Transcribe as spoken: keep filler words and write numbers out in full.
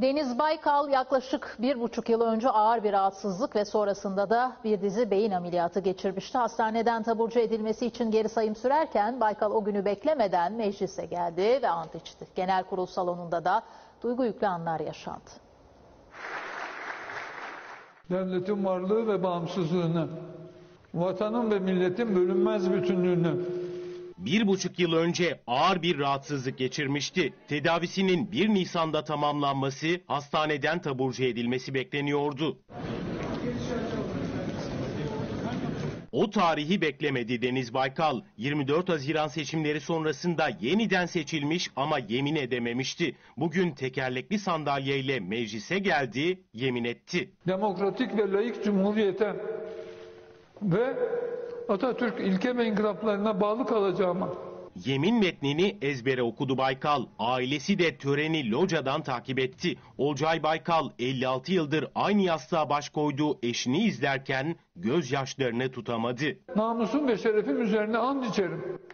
Deniz Baykal yaklaşık bir buçuk yıl önce ağır bir rahatsızlık ve sonrasında da bir dizi beyin ameliyatı geçirmişti. Hastaneden taburcu edilmesi için geri sayım sürerken Baykal o günü beklemeden meclise geldi ve ant içti. Genel kurul salonunda da duygu yüklü anlar yaşandı. Devletin varlığı ve bağımsızlığını, vatanın ve milletin bölünmez bütünlüğünü, Bir buçuk yıl önce ağır bir rahatsızlık geçirmişti. Tedavisinin bir Nisan'da tamamlanması, hastaneden taburcu edilmesi bekleniyordu. O tarihi beklemedi Deniz Baykal. yirmi dört Haziran seçimleri sonrasında yeniden seçilmiş ama yemin edememişti. Bugün tekerlekli sandalyeyle meclise geldi, yemin etti. demokratik ve layık cumhuriyete ve Atatürk ilke ve inkılaplarına bağlı kalacağıma. Yemin metnini ezbere okudu Baykal. Ailesi de töreni locadan takip etti. Olcay Baykal elli altı yıldır aynı yastığa baş koyduğu eşini izlerken gözyaşlarını tutamadı. Namusum ve şerefim üzerine and içerim.